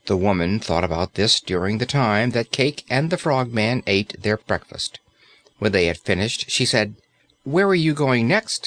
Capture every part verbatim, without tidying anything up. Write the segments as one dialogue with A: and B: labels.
A: The woman thought about this during the time that Cayke and the Frogman ate their breakfast. When they had finished, she said, "Where are you going next?"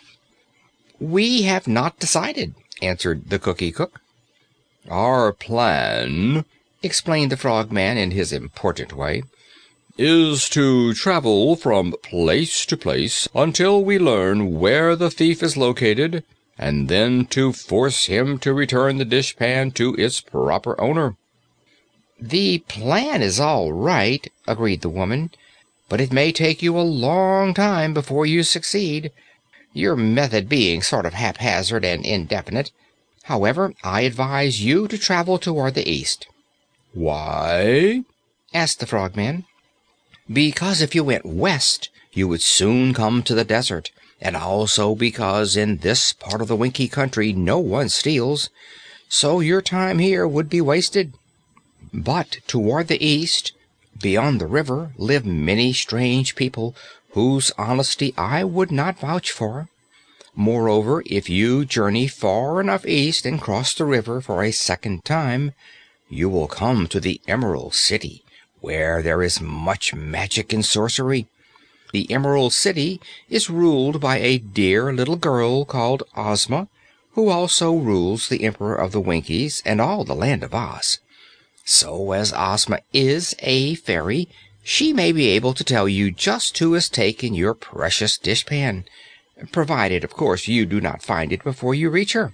A: "We have not decided," answered the Cookie Cook.
B: "Our plan," explained the Frogman in his important way, "is to travel from place to place until we learn where the thief is located, and then to force him to return the dishpan to its proper owner."
A: "The plan is all right," agreed the woman, "but it may take you a long time before you succeed, your method being sort of haphazard and indefinite. However, I advise you to travel toward the east."
B: "Why?"
A: asked the Frogman. "Because if you went west, you would soon come to the desert, and also because in this part of the Winkie Country no one steals, so your time here would be wasted. But toward the east, beyond the river, live many strange people whose honesty I would not vouch for. Moreover, if you journey far enough east and cross the river for a second time, you will come to the Emerald City, where there is much magic and sorcery. The Emerald City is ruled by a dear little girl called Ozma, who also rules the Emperor of the Winkies and all the Land of Oz. So, as Ozma is a fairy, she may be able to tell you just who has taken your precious dishpan, provided, of course, you do not find it before you reach her."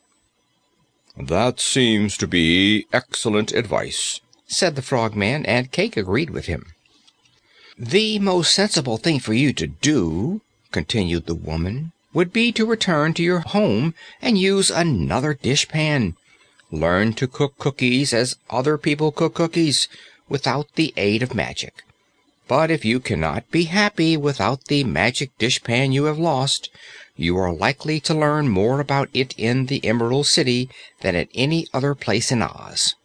B: "That seems to be excellent advice,"
A: said the Frogman, and Cayke agreed with him. "The most sensible thing for you to do," continued the woman, "would be to return to your home and use another dishpan. Learn to cook cookies as other people cook cookies, without the aid of magic. But if you cannot be happy without the magic dishpan you have lost, you are likely to learn more about it in the Emerald City than at any other place in Oz."